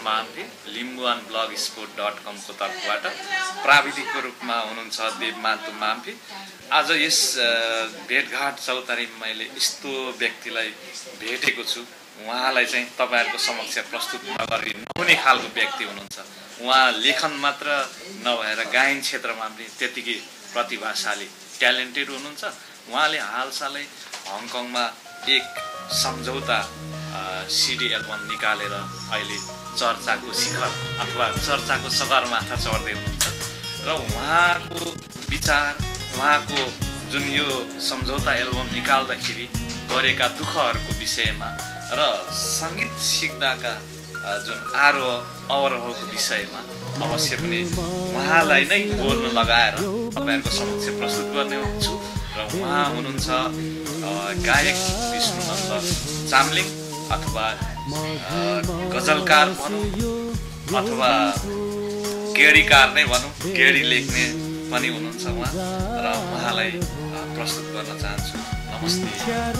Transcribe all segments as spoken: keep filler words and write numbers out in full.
मान्थे Limbuwan blog sport dot कमको तर्फबाट प्राविधिकको रूपमा हुनुहुन्छ देव मान्तु माम्फे। आज यस भेटघाट चौतारीमा मैले यस्तो व्यक्तिलाई भेटेको छु। उहाँलाई चाहिँ तपाईहरुको समक्ष प्रस्तुत नगरी नहुने खालको व्यक्ति हुनुहुन्छ। उहाँ लेखन मात्र नभएर गायन क्षेत्रमा पनि त्यतिकै प्रतिभाशाली ट्यालेन्टेड हुनुहुन्छ। उहाँले हालसालै हङकङमा एक सम्झौता सिडी एल्बम निकालेर अहिले चर्चाको शिखर अथवा चर्चाको सगरमाथा चढ्दै हुनुहुन्छ र उहाँको विचार, उहाँको जुन यो सम्झौता एल्बम निकाल्दाखेरि गरेका दुःखहरूको विषयमा र सङ्गीत सिक्दाका जुन आरोह अवरोहको विषयमा अवश्य पनि उहाँलाई नै बोल्न लगाएर तपाईहरुको समक्ष प्रस्तुत गर्ने छु। र उहाँ हुनुहुन्छ गायक विष्णुनन्द चामलिङ अथवा गजलकार भनौँ अथवा गेडीकार नै भनौँ, गेडी लेख्ने पनि हुनुहुन्छ उहाँ र उहाँलाई प्रस्तुत गर्न चाहन्छु। नमस्ते।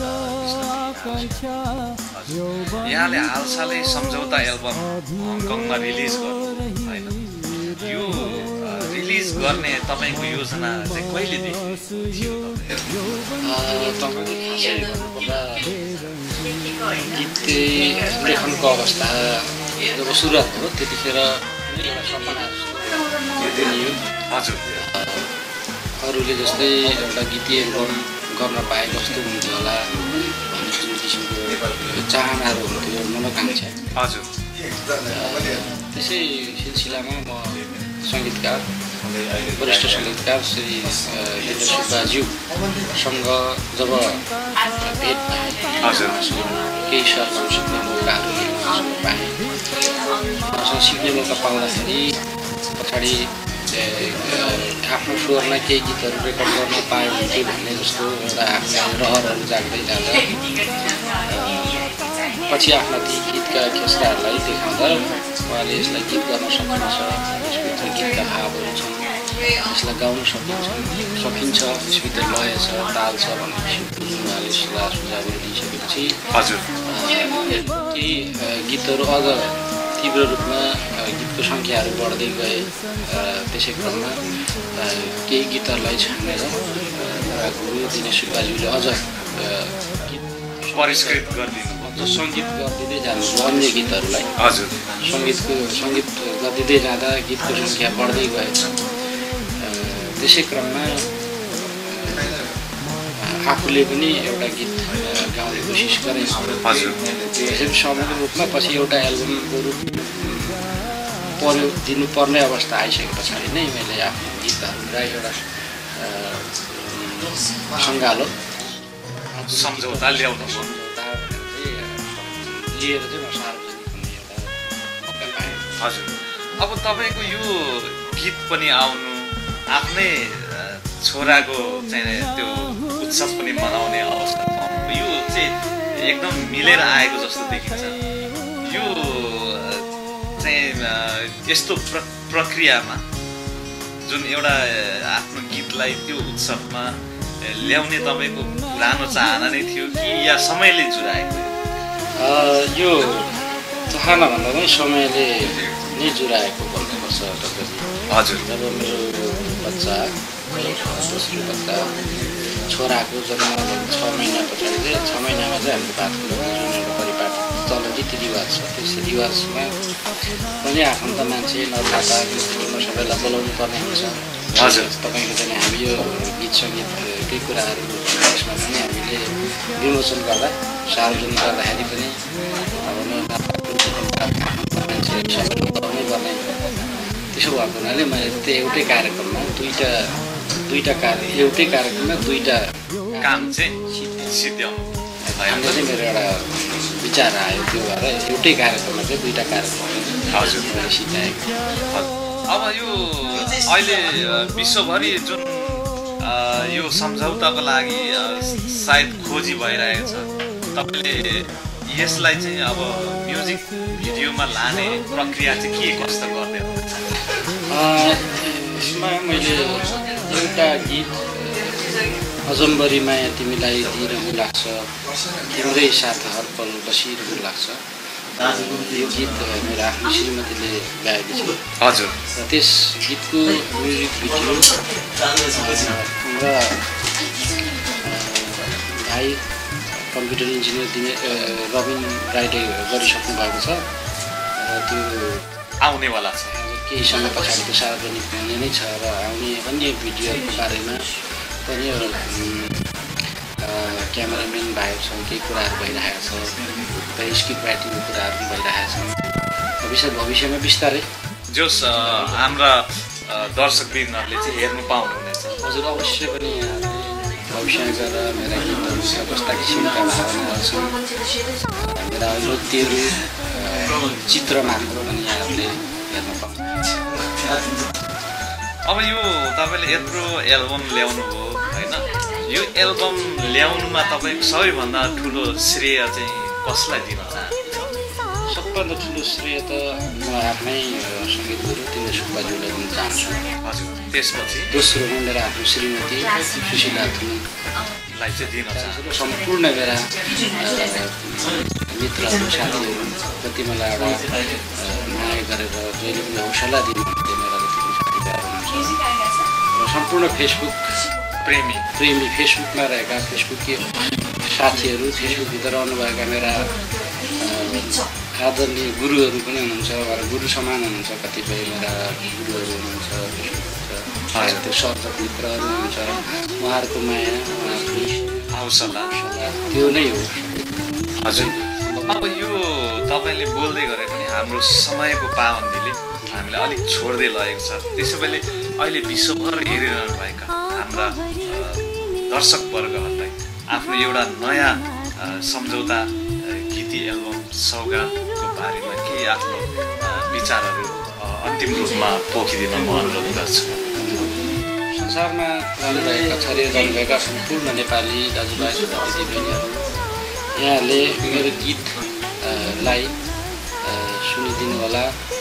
यहाँले हालसालै सम्झौता एल्बम हङकङमा रिलिज गर्नु होइन, यो रिलिज गर्ने तपाईको योजना चाहिँ कहिलेदेखि थियो? गीत लेखनको अवस्था जब सुरुवात हो त्यतिखेर एउटा सपना थियो। हजुर, अरूले जस्तै एउटा गीत एल्बम गर्न पाए जस्तो हुन्थ्यो होला भन्ने जुन किसिमको चाहनाहरू हुन्थ्यो, मनोकांक्षा। हजुर, त्यसै सिलसिलामा म सङ्गीतकार वरिष्ठ सङ्गीतकार श्री हेन्द्र सुब्बाज्यूसँग जब भेट पाएँ, हजुर, केही सरहरू सिक्ने मौकाहरू पाएँ। उहाँसँग सिक्ने मौका पाउँदाखेरि पछाडि आफ्नो स्वरमा केही गीतहरू रेकर्ड गर्न पायो हुन्थ्यो भन्ने जस्तो एउटा आफ्नो रहरहरू जाग्दै जाँदा पछि आफ्ना ती गीतका खेसराहरूलाई देखाउँदा उहाँले यसलाई गीत गर्न सकिन्छ, यसभित्र गीतका भावहरू छन्, यसलाई गाउन सकिन्छ सकिन्छ यसभित्र लय छ, ताल छ भन्ने किसिमको उहाँले सल्लाह सुझावहरू दिइसकेपछि हजुर, केही गीतहरू अझ तीव्र रूपमा गीतको सङ्ख्याहरू बढ्दै गए। त्यसै क्रममा केही गीतहरूलाई छानेर गुरु दिनेश सुब्बाज्यूले अझ गीत परिष्कृत गरिदिनु, सङ्गीत गरिदिँदै जानु अन्य गीतहरूलाई। हजुर, सङ्गीतको सङ्गीत गरिदिँदै जाँदा गीतको सङ्ख्या बढ्दै गएछ। त्यसै क्रममा आफूले पनि एउटा गीत गाउने कोसिस गरेँ। हजुर, समग्र रूपमा पछि एउटा एल्बमको रूप पर्यो दिनुपर्ने अवस्था आइसके पछाडि नै मैले आफ्नो गीतहरूलाई एउटा सङ्गालो सम्झौता ल्याउनु लिएर चाहिँ म सार्वजनिक हुने एउटा मौका पाएँ। हजुर, अब तपाईँको यो गीत पनि आउनु, आफ्नै छोराको चाहिँ त्यो उत्सव पनि मनाउने अवस्था, यो चाहिँ एकदम मिलेर आएको जस्तो देखिन्छ। यो चाहिँ यस्तो प्र प्रक्रियामा जुन एउटा आफ्नो गीतलाई त्यो उत्सवमा ल्याउने तपाईँको पुरानो चाहना नै थियो कि या समयले जुराएको? यो चाहना भन्दा पनि समयले नै जुराएको भन्नुपर्छ तपाईँले। हजुर, जब मेरो बच्चा दोस्रो बच्चा छोराको जन्म छ महिना पछाडि चाहिँ छ महिनामा चाहिँ हाम्रो भातको जुन एउटा परिपाट चल्ने रीतिरिवाज छ, त्यस रिवाजमा पनि आफन्त मान्छे नथाहा सबैलाई बोलाउनु पर्ने हुन्छ। हजुर, तपाईँको चाहिँ हामी यो गीत सङ्गीतकै कुराहरू यसमा पनि हामीले विमोचन गर्दा सार्वजनिक गर्दाखेरि पनि मान्छे बोलाउनै पर्ने। त्यसो भएको हुनाले मैले त्यो एउटै कार्यक्रममा दुईवटा दुईवटा कार्य एउटै कार्यक्रममा दुईवटा काम चाहिँ सिद्ध्याउनु हाम्रो चाहिँ मेरो एउटा विचार आयो। त्यो भएर एउटै कार्यक्रममा चाहिँ दुईवटा कार्यक्रम हजुर मैले सिकाएको। अब यो अहिले विश्वभरि जुन यो सम्झौताको लागि सायद खोजी भइरहेको छ, तपाईँले यसलाई चाहिँ अब म्युजिक भिडियोमा लाने प्रक्रिया चाहिँ के कस्तो गर्दै हुनुहुन्छ? यसमा मैले एउटा गीत अजम्बरी माया तिमीलाई दिइरहनु लाग्छ, तिम्रै साथ हर पल बसिरहनु लाग्छ, यो गीत मेरो आफ्नो श्रीमतीले गाएकी छ। हजुर। र त्यस गीतको म्युजिक भिडियो र भाइ कम्प्युटर इन्जिनियर दिने रबिन राईले गरिसक्नु भएको छ र त्यो आउनेवाला छ। केही समय पछाडिको सार्वजनिक हुने नै छ र आउने अन्य भिडियोहरूको बारेमा पनि क्यामेराम्यान भाइहरूसँग केही कुराहरू भइरहेको छ र स्क्रिप्ट राइटिङको कुराहरू पनि भइरहेको छ। भविष्य भविष्यमा बिस्तारै जोस् हाम्रा दर्शकवृन्दहरूले चाहिँ हेर्नु पाउनुहुनेछ। हजुर अवश्य पनि भविष्यमा गएर मेरा गीतहरू कस्ता किसिमका भावनाहरू छन्, मेरा नृत्यहरू चित्रमार्फत पनि यहाँहरूले हेर्न पाउनुहुन्छ। अब यो तपाईँले यत्रो एल्बम ल्याउनु भयो होइन, यो एल्बम ल्याउनुमा तपाईँको सबैभन्दा ठुलो श्रेय चाहिँ कसलाई दिन चाहनुहुन्छ? सबभन्दा ठुलो श्रेय त म आफ्नै सङ्गीत गुरु तिम्रो सुब्बाज्यूलाई दिन चाहन्छु। हजुर। त्यसपछि दोस्रोमा मेरो आफ्नो श्रीमती सुशीला थुनलाई चाहिँ दिन चाहन्छु। सम्पूर्ण मेरा मित्रहरू साथीहरू जति मलाई एउटा माया गरेर जहिले पनि हौसला दिनुहुन्थ्यो मेरा जति पनि साथीभाइहरू हुनुहुन्छ र सम्पूर्ण फेसबुक प्रेमी प्रेमी फेसबुकमा रहेका फेसबुकी साथीहरू, फेसबुकभित्र रहनुभएका मेरा आदरणीय गुरुहरू पनि हुनुहुन्छ, उहाँहरू गुरु समान हुनुहुन्छ। कतिपय मेरा गुरुहरू हुनुहुन्छ, त्यो सर्जक मित्रहरू हुनुहुन्छ, उहाँहरूको माया, उहाँहरूको हौसला त्यो नै हो। हजुर। अब यो तपाईँले बोल्दै गरे पनि हाम्रो समयको पाबन्दीले हामीलाई अलिक छोड्दै लगेको छ। त्यसो भए अहिले विश्वभर हेरिरहनुभएका हाम्रा दर्शकवर्गहरूलाई आफ्नो एउटा नयाँ सम्झौता गीती एल्बम सौगातको बारेमा केही आफ्नो विचारहरू अन्तिम रूपमा पोखिदिन म अनुरोध गर्छु। संसारमा रहनुभएका छरिएर रहनुभएका सम्पूर्ण नेपाली दाजुभाइ दिदीबहिनीहरू, यहाँहरूले मेरो गीतलाई सुनिदिनु होला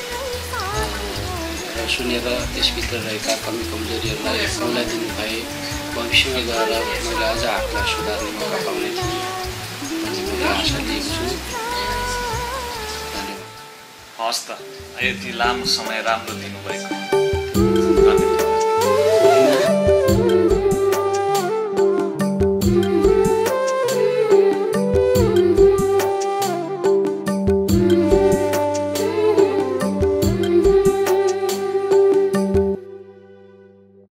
र सुनेर त्यसभित्र रहेका कमी कमजोरीहरूलाई बोलाइदिनु भए भविष्यमा गएर मैले अझ आफूलाई सुधार्ने मौका पाउने थिएँ भन्ने मैले आशा लिएको छु। धन्यवाद। हस् त, यति लामो समय राम्रो दिनुभएको